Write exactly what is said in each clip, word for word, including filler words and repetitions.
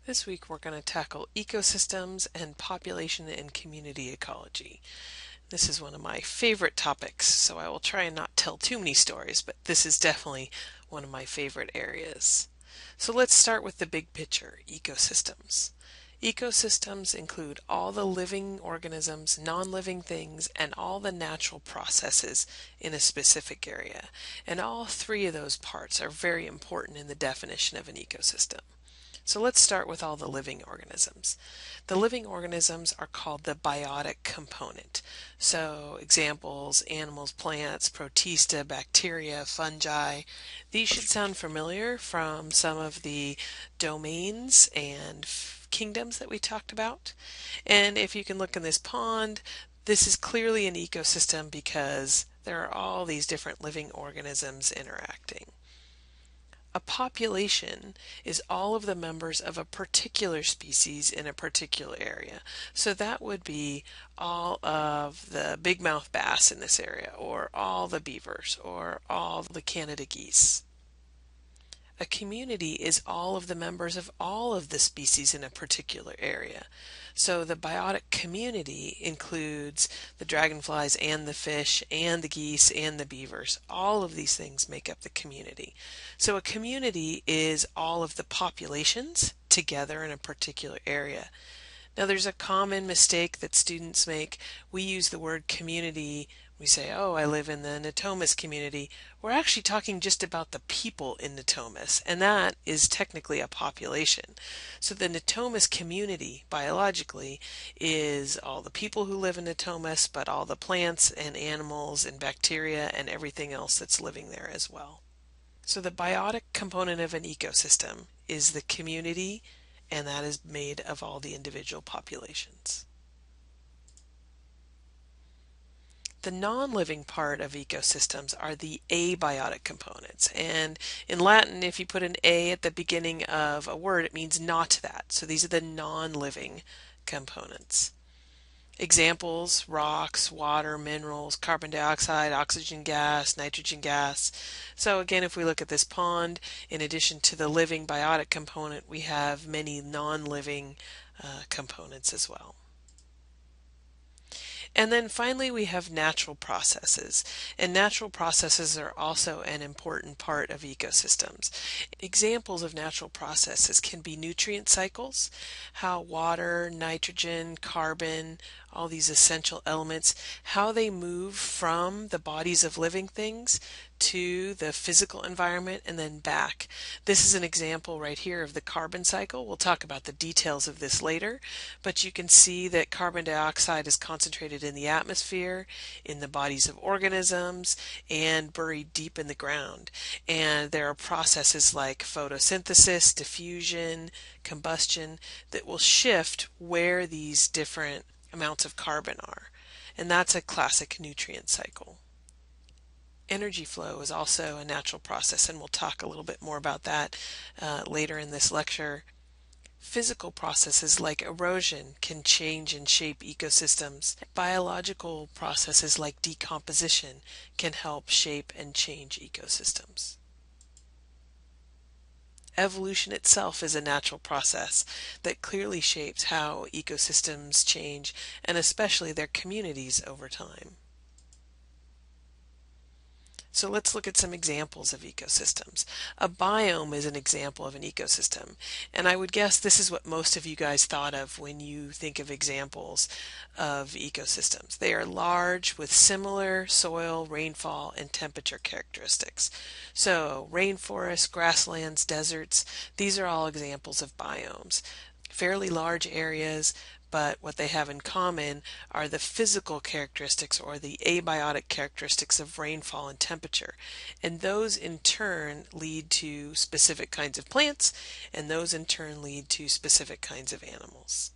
This week we're going to tackle ecosystems and population and community ecology. This is one of my favorite topics, so I will try and not tell too many stories, but this is definitely one of my favorite areas. So let's start with the big picture, ecosystems. Ecosystems include all the living organisms, non-living things, and all the natural processes in a specific area. And all three of those parts are very important in the definition of an ecosystem. So let's start with all the living organisms. The living organisms are called the biotic component. So examples, animals, plants, protista, bacteria, fungi. These should sound familiar from some of the domains and kingdoms that we talked about. And if you can look in this pond, this is clearly an ecosystem because there are all these different living organisms interacting. A population is all of the members of a particular species in a particular area. So that would be all of the bigmouth bass in this area, or all the beavers, or all the Canada geese. A community is all of the members of all of the species in a particular area. So the biotic community includes the dragonflies and the fish and the geese and the beavers. All of these things make up the community. So a community is all of the populations together in a particular area. Now there's a common mistake that students make. We use the word community. We say, oh, I live in the Natomas community. We're actually talking just about the people in Natomas, and that is technically a population. So the Natomas community, biologically, is all the people who live in Natomas, but all the plants and animals and bacteria and everything else that's living there as well. So the biotic component of an ecosystem is the community, and that is made of all the individual populations. The non-living part of ecosystems are the abiotic components. And in Latin, if you put an A at the beginning of a word, it means not that. So these are the non-living components. Examples: rocks, water, minerals, carbon dioxide, oxygen gas, nitrogen gas. So again, if we look at this pond, in addition to the living biotic component, we have many non-living uh, components as well. And then finally we have natural processes, and natural processes are also an important part of ecosystems. Examples of natural processes can be nutrient cycles, how water, nitrogen, carbon, all these essential elements, how they move from the bodies of living things to the physical environment and then back. This is an example right here of the carbon cycle. We'll talk about the details of this later, but you can see that carbon dioxide is concentrated in the atmosphere, in the bodies of organisms, and buried deep in the ground. And there are processes like photosynthesis, diffusion, combustion that will shift where these different amounts of carbon are. And that's a classic nutrient cycle. Energy flow is also a natural process, and we'll talk a little bit more about that uh, later in this lecture. Physical processes like erosion can change and shape ecosystems. Biological processes like decomposition can help shape and change ecosystems. Evolution itself is a natural process that clearly shapes how ecosystems change, and especially their communities over time. So let's look at some examples of ecosystems. A biome is an example of an ecosystem, and I would guess this is what most of you guys thought of when you think of examples of ecosystems. They are large with similar soil, rainfall, and temperature characteristics. So rainforests, grasslands, deserts, these are all examples of biomes. Fairly large areas, but what they have in common are the physical characteristics or the abiotic characteristics of rainfall and temperature. And those in turn lead to specific kinds of plants, and those in turn lead to specific kinds of animals.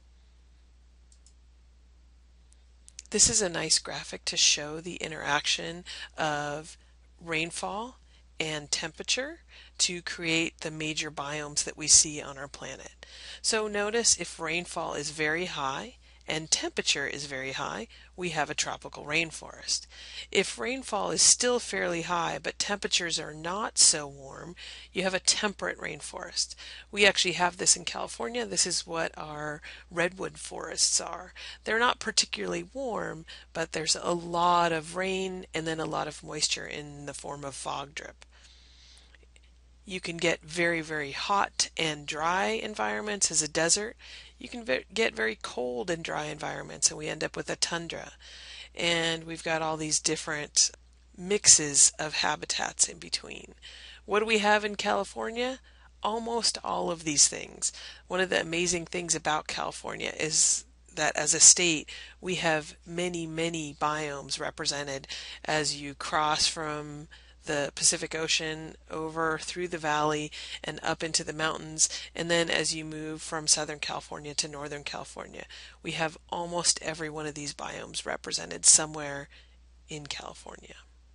This is a nice graphic to show the interaction of rainfall and temperature to create the major biomes that we see on our planet. So notice if rainfall is very high and temperature is very high, we have a tropical rainforest. If rainfall is still fairly high but temperatures are not so warm, you have a temperate rainforest. We actually have this in California. This is what our redwood forests are. They're not particularly warm, but there's a lot of rain and then a lot of moisture in the form of fog drip. You can get very, very hot and dry environments as a desert. You can ve- get very cold and dry environments, and we end up with a tundra. And we've got all these different mixes of habitats in between. What do we have in California? Almost all of these things. One of the amazing things about California is that as a state, we have many, many biomes represented as you cross from the Pacific Ocean over through the valley and up into the mountains, and then as you move from Southern California to Northern California. We have almost every one of these biomes represented somewhere in California.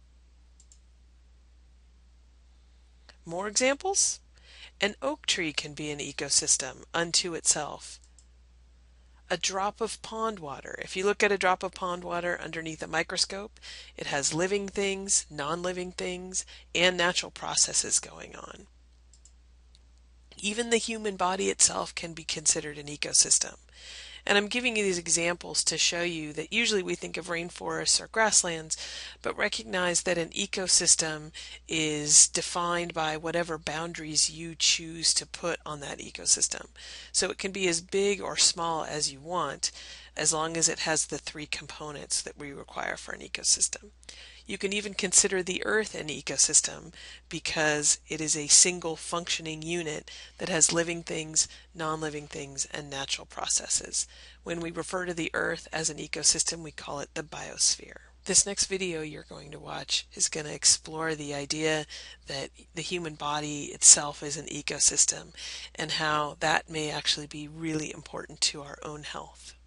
More examples? An oak tree can be an ecosystem unto itself. A drop of pond water. If you look at a drop of pond water underneath a microscope, it has living things, non-living things, and natural processes going on. Even the human body itself can be considered an ecosystem. And I'm giving you these examples to show you that usually we think of rainforests or grasslands, but recognize that an ecosystem is defined by whatever boundaries you choose to put on that ecosystem. So it can be as big or small as you want, as long as it has the three components that we require for an ecosystem. You can even consider the Earth an ecosystem because it is a single functioning unit that has living things, non-living things, and natural processes. When we refer to the Earth as an ecosystem, we call it the biosphere. This next video you're going to watch is going to explore the idea that the human body itself is an ecosystem and how that may actually be really important to our own health.